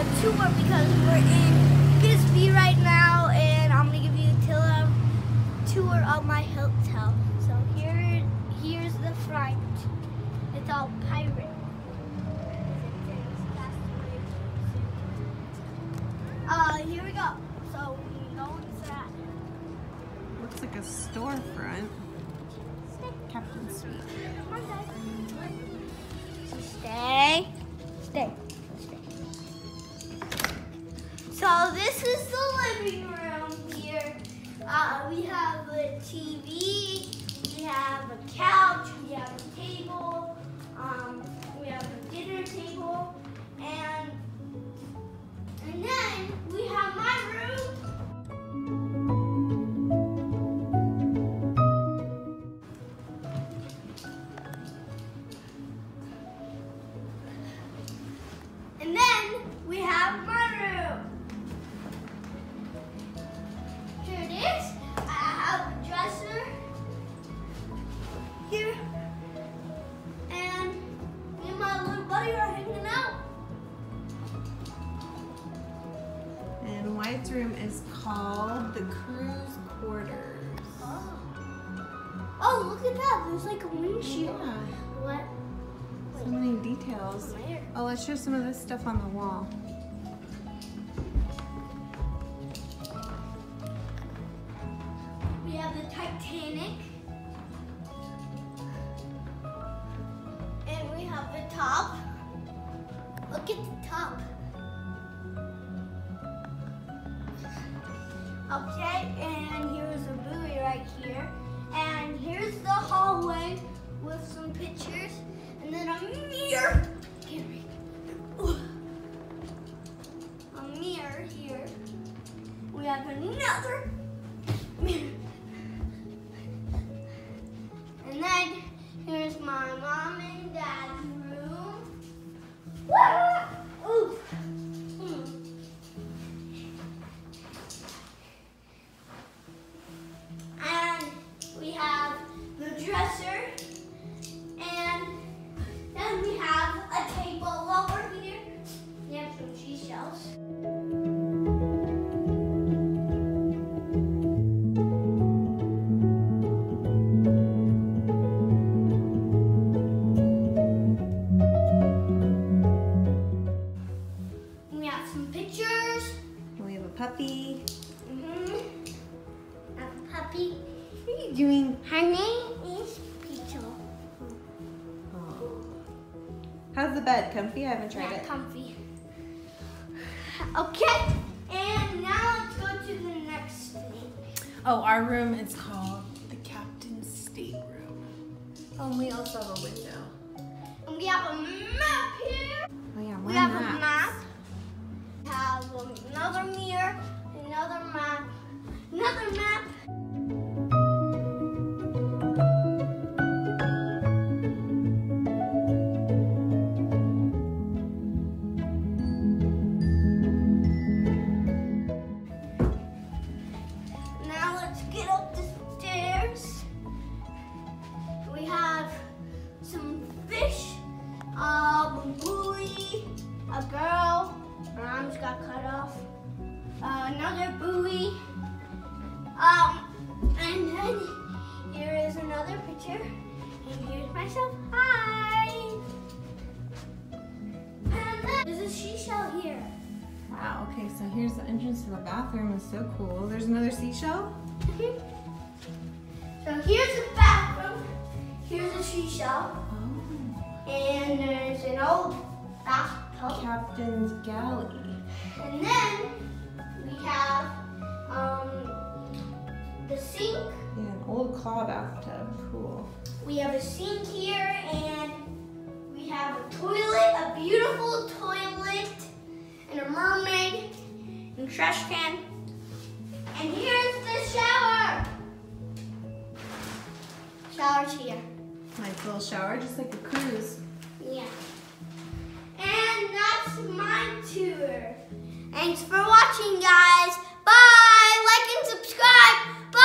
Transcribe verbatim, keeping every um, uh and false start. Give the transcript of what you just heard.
a tour because we're in Bisbee right now, and I'm gonna give you a tour of my hotel. So here, here's the front. It's all pirate. Uh, here we go. So we go inside. Looks like a storefront. Captain Suite. Come on, guys. So stay, stay, stay. So this is the living room here. Uh, we have a T V, we have a couch, we have a table, um, we have a dinner table, and and then we have my room. And then we have my room. Here it is. I have a dresser here. And me and my little buddy are hanging out. And Wyatt's room is called the cruise quarters. Oh. Oh, look at that. There's like a windshield. Yeah. What? So many details. Where? Oh, let's show some of this stuff on the wall. We have the Titanic. And we have the top. Look at the top. Okay, and here's a buoy right here. And here's the hallway with some pictures. And then a mirror. A mirror here. We have another mirror. And then here's my mom and dad's room. Woo! Ooh. Mm. And we have the dresser. And then we have a table over here. We have some seashells. We have some pictures. We have a puppy. Mm-hmm. I have a puppy. What are you doing? Her name is Peach. Oh. How's the bed? Comfy? I haven't tried Yeah, it. comfy. Okay, and now let's go to the next thing. Oh, our room is called the Captain's Stateroom. Oh, and we also have a window. And we have a map here. Oh yeah, more We have maps. a map. We have another mirror, another map, another map. Now let's get up the stairs. We have some fish, um, a buoy, a girl, her arms got cut off, uh, another buoy, um, and then here is another picture, and here's myself, hi! And then there's a seashell here. Wow, okay, so here's the entrance to the bathroom. It's so cool. There's another seashell? So here's the bathroom, here's a seashell, Oh. and there's an old bathtub. Captain's Galley. And then we have um, the sink. Yeah, an old claw bathtub. Cool. We have a sink here, and we have a toilet, a beautiful toilet, and a mermaid, and a trash can. And here's the shower. Shower's here. Nice little shower, just like a cruise. Yeah. And that's my tour. Thanks for watching, guys. Bye. Like and subscribe. Bye.